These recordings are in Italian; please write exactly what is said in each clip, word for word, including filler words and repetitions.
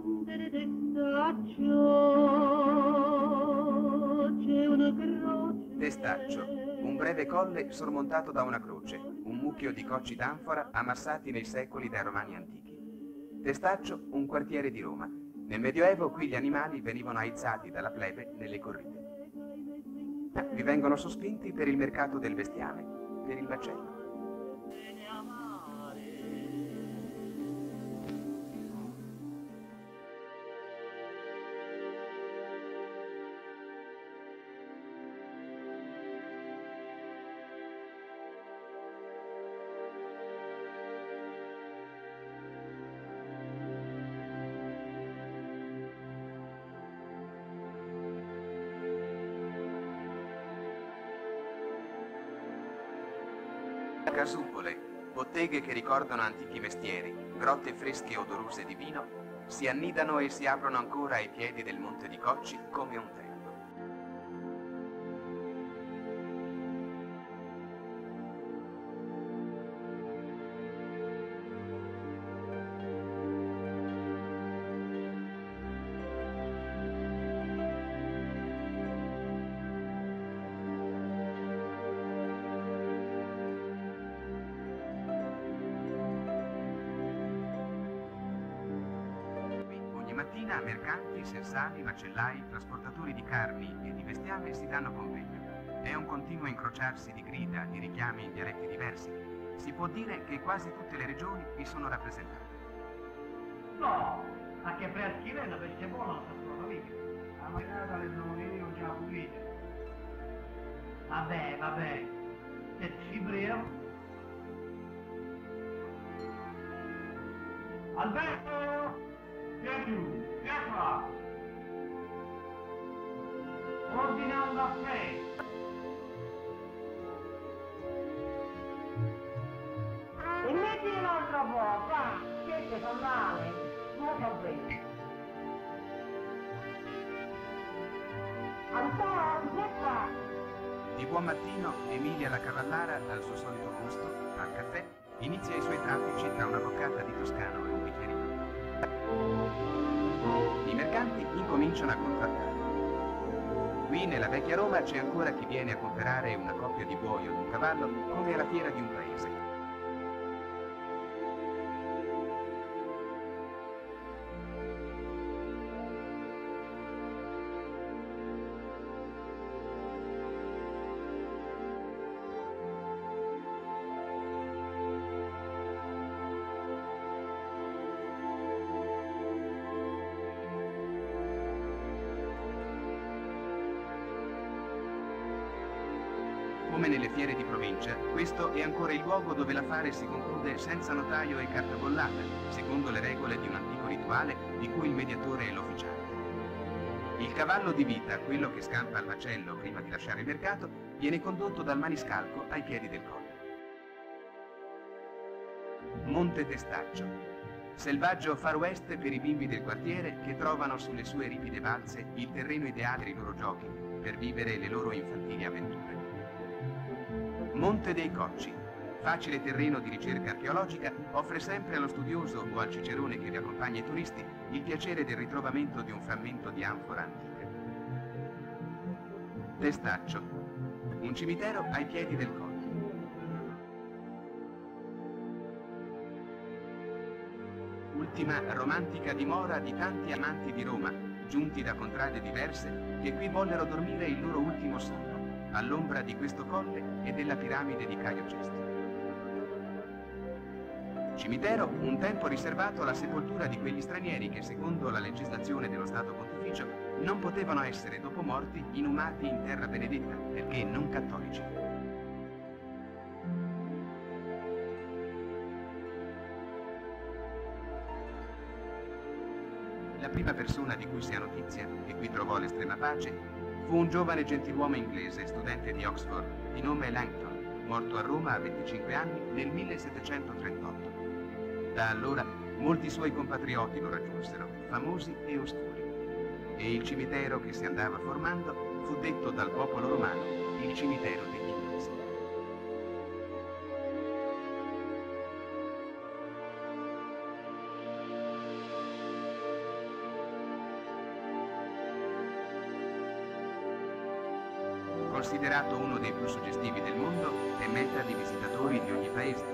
Testaccio, un breve colle sormontato da una croce, un mucchio di cocci d'anfora ammassati nei secoli dai romani antichi. Testaccio, un quartiere di Roma. Nel Medioevo qui gli animali venivano aizzati dalla plebe nelle corride. Vi vengono sospinti per il mercato del bestiame, per il macello. Casupole, botteghe che ricordano antichi mestieri, grotte fresche e odorose di vino, si annidano e si aprono ancora ai piedi del Monte di Cocci come un tempo. Mattina mercanti, sensali, macellai, trasportatori di carni e di bestiame si danno convegno. È un continuo incrociarsi di grida, di richiami in dialetti diversi. Si può dire che quasi tutte le regioni vi sono rappresentate. No, a che preschire la pesce buona non si trova via. La marinata le sono io già pulite. Vabbè, vabbè, e ci breo. Alberto! Vieni giù, vieni qua! Ordina un caffè! E metti un'altra po', va! Siete sono male! Non so bene! Antonio, vieni qua! Di buon mattino, Emilia la Cavallara, al suo solito posto, al caffè, inizia i suoi traffici tra una boccata di toscano e un bicchierino. I mercanti incominciano a contrattare. Qui nella vecchia Roma c'è ancora chi viene a comprare una coppia di buoi o di un cavallo come alla fiera di un paese. Come nelle fiere di provincia, questo è ancora il luogo dove l'affare si conclude senza notaio e carta bollata, secondo le regole di un antico rituale di cui il mediatore è l'officiale. Il cavallo di vita, quello che scampa al macello prima di lasciare il mercato, viene condotto dal maniscalco ai piedi del colle. Monte Testaccio, selvaggio far west per i bimbi del quartiere che trovano sulle sue ripide balze il terreno ideale per i loro giochi, per vivere le loro infantili avventure. Monte dei Cocci, facile terreno di ricerca archeologica, offre sempre allo studioso o al cicerone che vi accompagna i turisti il piacere del ritrovamento di un frammento di anfora antica. Testaccio, un cimitero ai piedi del colle. Ultima romantica dimora di tanti amanti di Roma, giunti da contrade diverse, che qui vollero dormire il loro ultimo sonno, all'ombra di questo colle e della piramide di Caio Cesti. Cimitero un tempo riservato alla sepoltura di quegli stranieri che, secondo la legislazione dello Stato Pontificio, non potevano essere, dopo morti, inumati in terra benedetta, perché non cattolici. La prima persona di cui si ha notizia, che qui trovò l'estrema pace, fu un giovane gentiluomo inglese, studente di Oxford, di nome Langton, morto a Roma a venticinque anni nel millesettecentotrentotto. Da allora molti suoi compatrioti lo raggiunsero, famosi e oscuri. E il cimitero che si andava formando fu detto dal popolo romano il cimitero degli inglesi. Considerato uno dei più suggestivi del mondo, è meta di visitatori di ogni paese.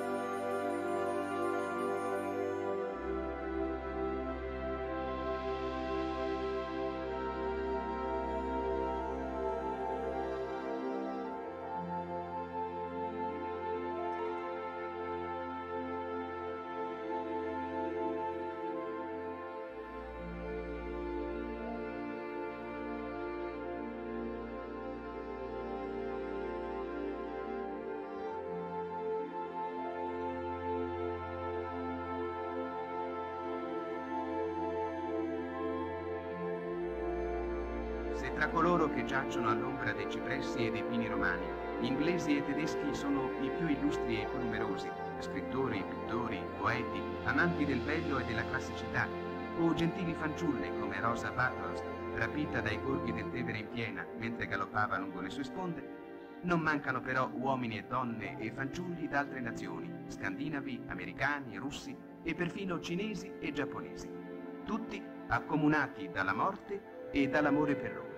Se tra coloro che giacciono all'ombra dei cipressi e dei pini romani, inglesi e tedeschi sono i più illustri e i più numerosi, scrittori, pittori, poeti, amanti del bello e della classicità, o gentili fanciulle come Rosa Bathurst, rapita dai borghi del Tevere in piena mentre galoppava lungo le sue sponde, non mancano però uomini e donne e fanciulli d'altre nazioni, scandinavi, americani, russi e perfino cinesi e giapponesi, tutti accomunati dalla morte e dall'amore per Roma.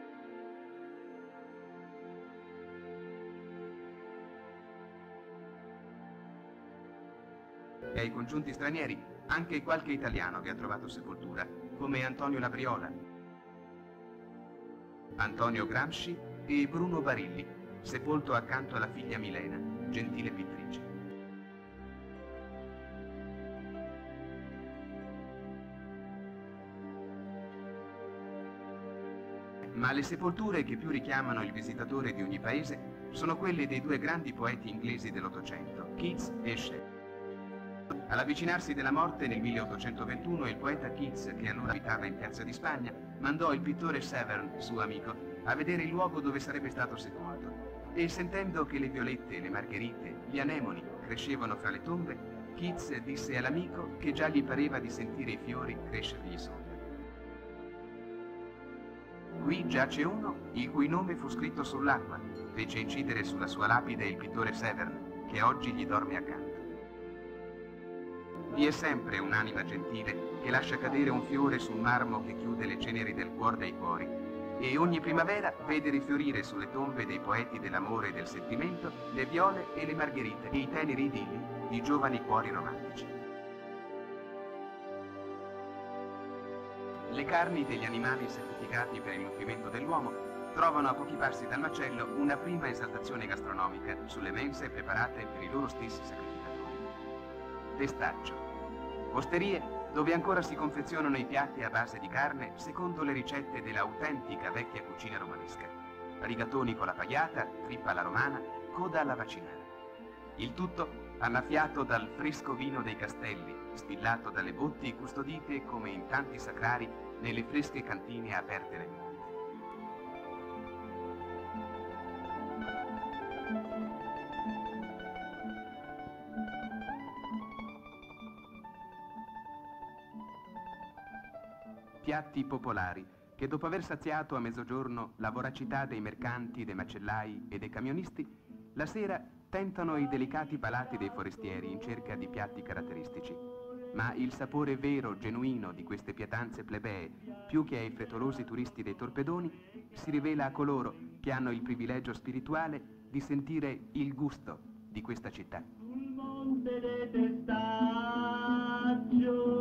E ai congiunti stranieri anche qualche italiano vi ha trovato sepoltura, come Antonio Labriola, Antonio Gramsci e Bruno Barilli, sepolto accanto alla figlia Milena, gentile pittrice. Ma le sepolture che più richiamano il visitatore di ogni paese sono quelle dei due grandi poeti inglesi dell'Ottocento, Keats e Shelley. All'avvicinarsi della morte nel milleottocentoventuno, il poeta Keats, che allora abitava in Piazza di Spagna, mandò il pittore Severn, suo amico, a vedere il luogo dove sarebbe stato sepolto. E sentendo che le violette, le margherite, gli anemoni crescevano fra le tombe, Keats disse all'amico che già gli pareva di sentire i fiori crescergli sopra. Qui giace uno il cui nome fu scritto sull'acqua, fece incidere sulla sua lapide il pittore Severn, che oggi gli dorme accanto. Vi è sempre un'anima gentile che lascia cadere un fiore sul marmo che chiude le ceneri del cuor dei cuori, e ogni primavera vede rifiorire sulle tombe dei poeti dell'amore e del sentimento le viole e le margherite e i teneri idilli di giovani cuori romantici. Le carni degli animali sacrificati per il nutrimento dell'uomo trovano a pochi passi dal macello una prima esaltazione gastronomica sulle mense preparate per i loro stessi sacrificatori. Testaccio. Osterie dove ancora si confezionano i piatti a base di carne secondo le ricette della autentica vecchia cucina romanesca. Rigatoni con la pagliata, trippa alla romana, coda alla vacinara. Il tutto annaffiato dal fresco vino dei castelli, stillato dalle botti custodite come in tanti sacrari nelle fresche cantine aperte nel monte. Piatti popolari che dopo aver saziato a mezzogiorno la voracità dei mercanti, dei macellai e dei camionisti, la sera tentano i delicati palati dei forestieri in cerca di piatti caratteristici. Ma il sapore vero, genuino di queste pietanze plebee, più che ai frettolosi turisti dei torpedoni, si rivela a coloro che hanno il privilegio spirituale di sentire il gusto di questa città. Sul monte dei testaccio